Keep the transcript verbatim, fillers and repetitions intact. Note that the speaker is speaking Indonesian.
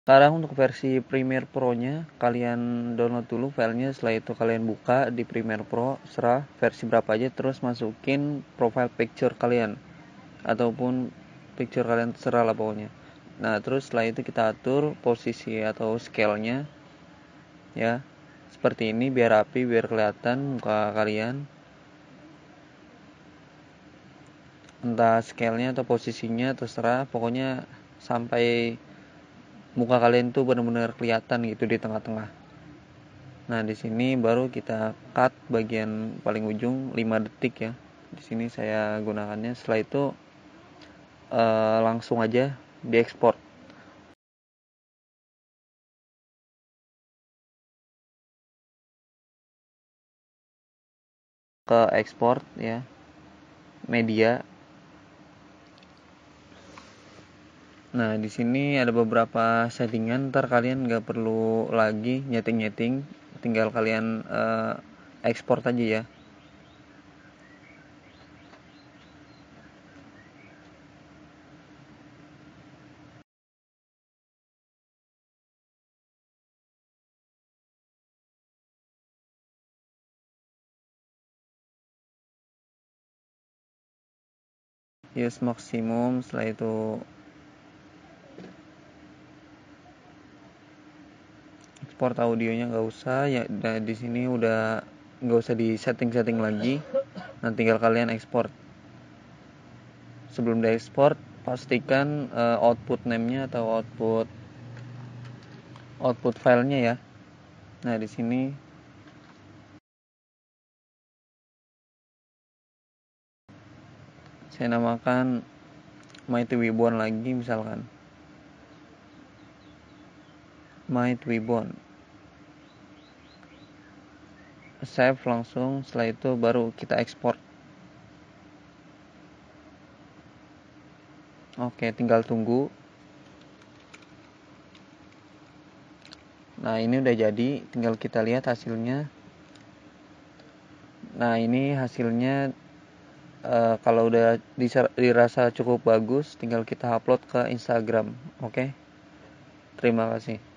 Sekarang untuk versi Premiere Pro-nya, kalian download dulu filenya, setelah itu kalian buka di Premiere Pro, serah versi berapa aja, terus masukin profile picture kalian, ataupun picture kalian terserah lah pokoknya. Nah, terus setelah itu kita atur posisi atau scale-nya, ya, seperti ini, biar rapi, biar kelihatan muka kalian. Entah scale-nya atau posisinya, terserah, pokoknya sampai muka kalian tuh benar-benar kelihatan gitu di tengah-tengah. Nah, di sini baru kita cut bagian paling ujung lima detik ya. Di sini saya gunakannya. Setelah itu eh, langsung aja diekspor ke ekspor ya, media. Nah, di sini ada beberapa settingan, ntar kalian nggak perlu lagi nyeting-nyeting, tinggal kalian eh, ekspor aja ya. Use maksimum, setelah itu export audionya nggak usah ya. Nah, di sini udah nggak usah di setting-setting lagi. Nah, tinggal kalian ekspor. Sebelum diekspor, pastikan uh, output name-nya atau output output filenya ya. Nah, di sini saya namakan Mighty Wibon lagi misalkan. Mighty Wibon. Save langsung, setelah itu baru kita ekspor. Oke, tinggal tunggu. Nah, ini udah jadi, tinggal kita lihat hasilnya. Nah, ini hasilnya. Uh, kalau udah dirasa cukup bagus, tinggal kita upload ke Instagram. Oke, terima kasih.